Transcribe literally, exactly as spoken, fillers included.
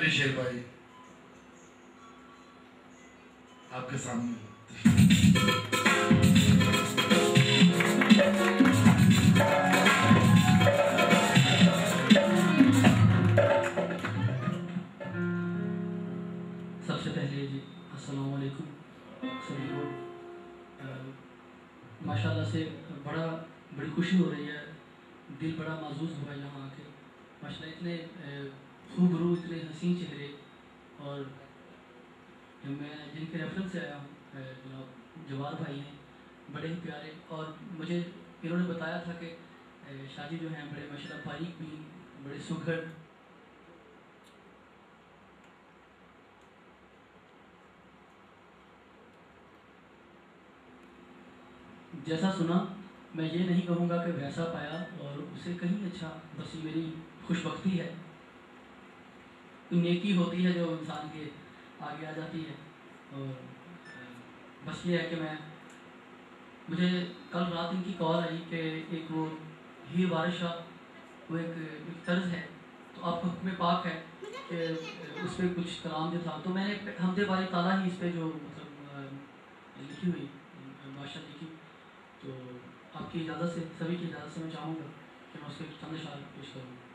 अली शेर भाई आपके सामने। सबसे पहले जी अस्सलाम वालेकुम सभी को। माशाल्लाह से बड़ा बड़ी खुशी हो रही है, दिल बड़ा महसूस हुआ यहाँ आके। माशाल्लाह इतने खूबरू, इतने हसीन चेहरे, और मैं जिनके रेफरेंस से आया हूँ जनाब जवार भाई हैं, बड़े ही प्यारे। और मुझे इन्होंने बताया था कि शादी जो हैं बड़े माशाल्लाह बारीक भी, बड़े सुघड़। जैसा सुना मैं ये नहीं कहूँगा कि वैसा पाया और उसे कहीं अच्छा, बस ये मेरी खुशबख्ती है, नेकी होती है जो इंसान के आगे आ जाती है। और बस ये है कि मैं मुझे कल रात इनकी कॉल आई कि एक वो ही बारिशा वो एक, एक तर्ज है तो आपको हुक्म पाक है कि उस पर कुछ कलाम जो था, तो मैंने हमदे बारी ताला ही इस पर जो मतलब लिखी हुई भाषा लिखी। तो आपकी इजाज़त से, सभी की इजाज़त से मैं चाहूँगा कि मैं उसके चंद अशआर पेश करूँ।